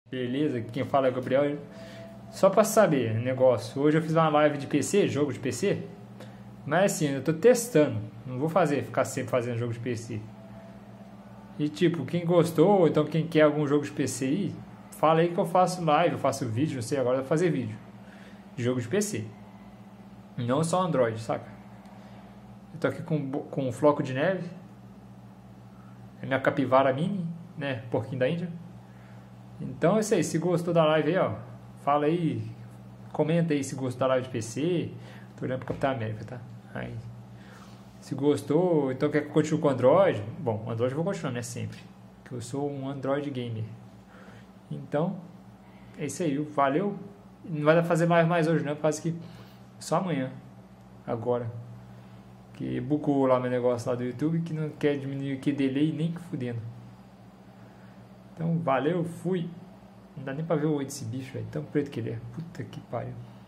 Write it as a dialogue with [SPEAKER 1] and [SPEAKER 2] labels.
[SPEAKER 1] Beleza, quem fala é o Gabriel. Só pra saber, negócio. Hoje eu fiz uma live de PC, jogo de PC. Mas assim, eu tô testando. Não vou ficar sempre fazendo jogo de PC. E tipo, quem gostou, ou então quem quer algum jogo de PC aí, fala aí que eu faço live, eu faço vídeo, não sei, agora eu vou fazer vídeo. De jogo de PC. Não só Android, saca? Eu tô aqui com um floco de neve. É minha capivara mini, né? Porquinho da Índia. Então é isso aí, se gostou da live aí, ó, fala aí, comenta aí se gostou da live de PC, tô olhando pro Capitão América, tá? Aí, se gostou, então quer que eu continue com o Android? Bom, Android eu vou continuar, né, sempre, que eu sou um Android gamer. Então, é isso aí, valeu, não vai dar pra fazer mais hoje não, por causa que só amanhã, agora, que bucou lá meu negócio lá do YouTube, que não quer diminuir aqui delay nem que fudendo. Então, valeu, fui. Não dá nem pra ver o olho desse bicho, velho. Tão preto que ele é. Puta que pariu.